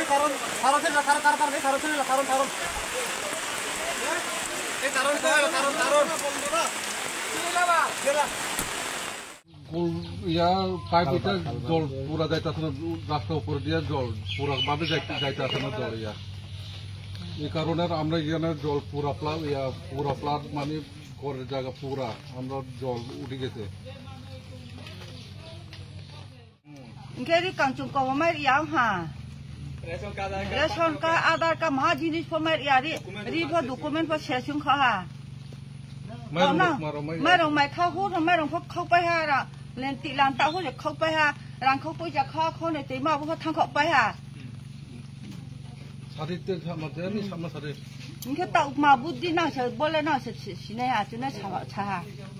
Pipe এটা জল পুরা যাইতেছে না, রাস্তার উপর দিয়ে জল পুরা ভাবে যাইতেছে না জল এই কারণে আমরা এখানে জল পুরা প্লাট মানে ঘরের জায়গা পুরা আমরা জল উঠে গেছে। রেশন কার্ড আধার কার্ড মহা জিনিস রিভো ডকুমেন্ট শেষ খাไม่ลงไม่เข้าหูไม่ลงพวกเข้าไปฮะล่ะเล่นตีลานตาหูจะเข้าไปฮะรังเข้าไปจะเข้าในตีมาพวกทางเข้าไปฮะ 사리때 참았더니 참아 사리. 이게 딱 마부디 나서 벌레 나서 시내야 저네 차